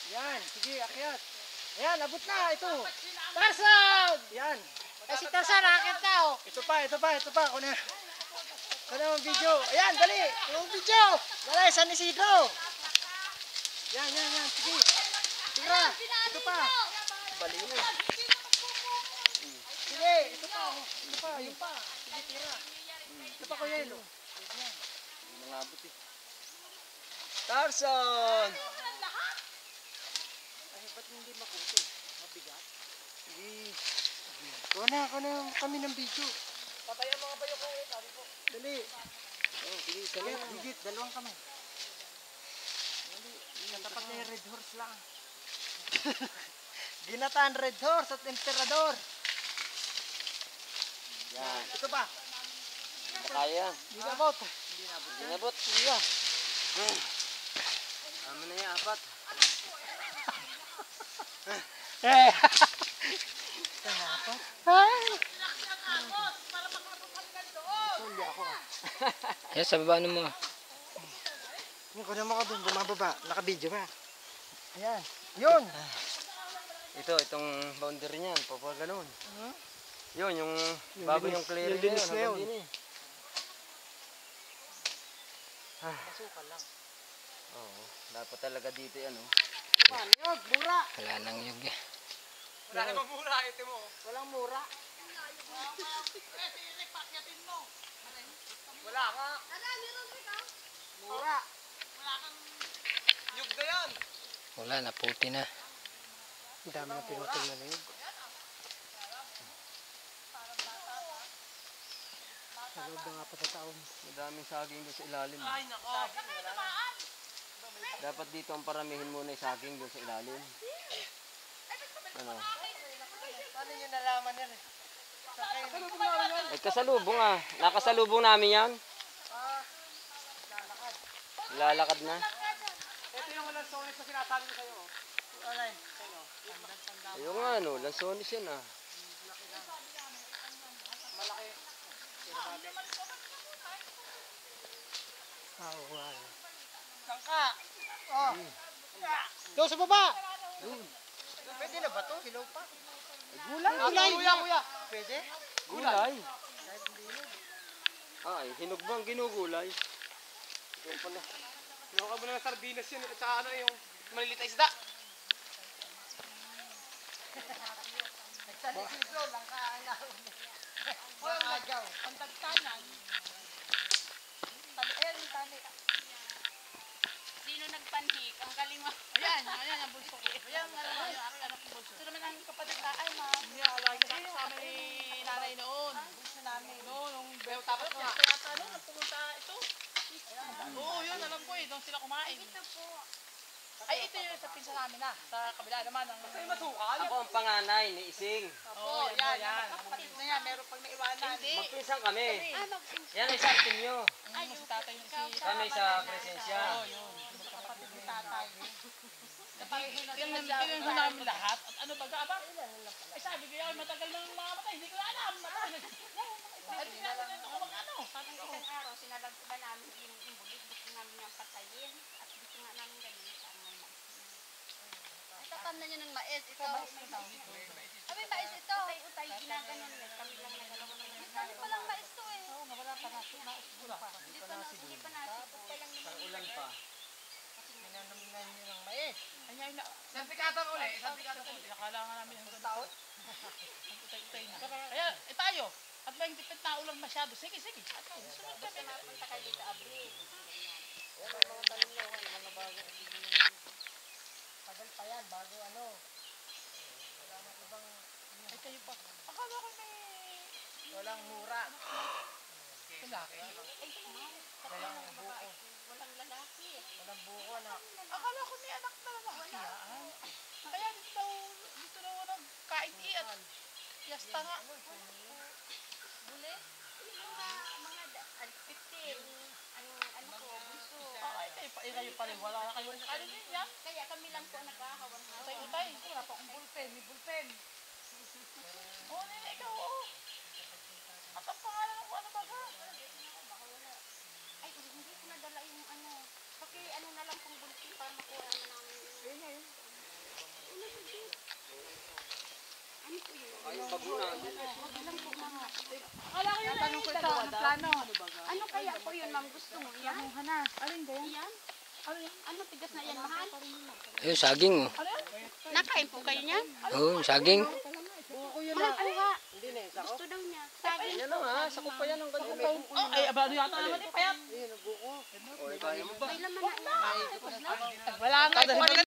Yan, sige, akyat. Ayan, abot na, ito. Tarzan! Yan. Eh si Tarzan, akit na oh. Ito pa. Kuna ang video. Ayan, dali. Yung video. Dali, San Isidro. Yan. Sige. Tira. Ito pa. Bali na. Sige, ito pa. Yung pa. Sige, tira. Ito pa ko yelo. Yan. Hindi nangabot eh. Tarzan! Ay, ba't hindi makuto? Mabigat? Sige. Kuha na kami ng video. Patayan mga bayo ko eh, sabi po. Dali. Oh, sige, salit. Higit, dalawang kamay. Dali. Katapat na yung red horse lang. Ginataan red horse at emperador. Yan. Ito pa. Kaya. Hindi nabot. Ginabot. Iya. Amin na yan, apat. Eh. Hindi ako. Yan, sa baba mo. Yung ko naman ka doon, bumababa. Naka-video pa. Ayan. Yun. Itong boundary niyan, papa ganun. Hmm? Yun, yung bago yung clearing yung dinis na yun. Masukan lang. Oo, dapat talaga dito yan, oh. Yog, mura. Wala nang yug eh. Wala namang mura, ito mo. Walang mura. Wala ka. Mura. Wala kang yug na yan. Wala, naputi na. Ang dami na pinutol na yug. Sa loob ng 4 na taon. Madaming saging doon sa ilalim. Ay, nako. Dapat dito ang paramihin muna yung saging doon sa ilalim. Ano? Paano nyo nalaman yan eh? Kasalubong namin yan. Ay, kasalubong ah. Nakasalubong namin yan. Lalakad na. Ito yung lansones na sinasabi ko sa'yo. Alay. Ayun nga, no. Lansones yan ah. Malaki. Oo nga. Sangka. Oh. Doon sa baba. Pwede na ba ito? Hilaw pa. Gulay. Kuya. Pwede? Gulay. Ay, hinog ba ang ginugulay? Ito pala. Hilaw ka muna ng sardinas yun. At saka ano yung maliliit na isda. Nagsanisiplo lang ka. Walang agaw. Ang tagtanan. Ayan yung tani. Sino nagpanhik? Ang galing mo. Ayan ang bulso ko. Ayan ang anak ng bulso. Ito naman ang kapatid na ay ma. Hindi ako lagi kasama ni nanay noon. Bulso namin. Noon, nung beo tapos nga. Kaya tanong, nagpumunta ito. Oo, yun, alam ko eh. Doon sila kumain. Ito po. Ay, ito yung sa pinsa namin na. Sa kabila naman. Kasi masukal. Ako ang panganay ni Ising. Oo, yan. Kapatid na yan. Meron pag naiwanan. Magpinsan kami. Ah, magsinsa. Yan ay sa atin nyo. Ay, yung tatay yung si... Kami sa presensya. Oo, yun. Kapatid ni tatay. Tingnan ko namin lahat. At ano ba aba? Ay, sabi ko yan, matagal nang mamatay. Hindi ko na alam. Matagal. Ay, tingnan ko ito kung ano. Sabi ko isang araw, sinalagyan namin yung bulit. Gusto namin yung patayin. At gusto nga namin ganun sa mga mais. Tatamnan niya ng mais. Ito. Abi, mais ito. Utay, ginaganon yun. Kami lang nagalawa ng mais. Kami palang mais to eh. Oo, wala pa na. Hindi pa nasipot pa lang naman. Ulan pa. Minanaminan nyo ng mais. Saan pikatan ulit? Akala nga namin hanggang taon. Ang utay-utay na. Kaya, tayo. At may tipid na ulang masyado. Sige. At sunod Basta kami. mapunta kayo dito, Abri. Wala mga talim na mga bago. Tagal pa yan, bago ano. Wala nang ibang... Ay, kayo pa. Akala ko may... Walang mura. Lalaki. Walang buko. Walang lalaki. Walang buko, anak. Akala ko may anak na lalaki. Kaya dito daw nagkain at yasta nga. Bule? Mga 15. Ano ko, bunso. Kayo pa rin, wala na kayong ano din yan. Kaya kami lang po nagkakawan-hawan. Utay. Wala pa akong bulpen, may bulpen. Oo, nila ikaw, oo. At ang pangalan ko, ano ba ka? Ay, hindi ko nadala yung ano. Paki ano na lang pong bulletin para makuha na namin. Ayun. Wala ko yun Tanong ko ito, ano plano? Ano kaya po yun, ma'am? Gusto mo yan? Hana. Alin ba yan? Yan? Ano tigas na yan, mahal? Ayun, saging oh. Nakain po kayo niyan? Oo, saging. Mahal po ha. Gusto daw niya. Sabi. Yan na nga, sakop pa yan ang ganyan. Oh, ay, abado yata naman yung payat. O, kaya mo ba? May laman na yan. Wala nga.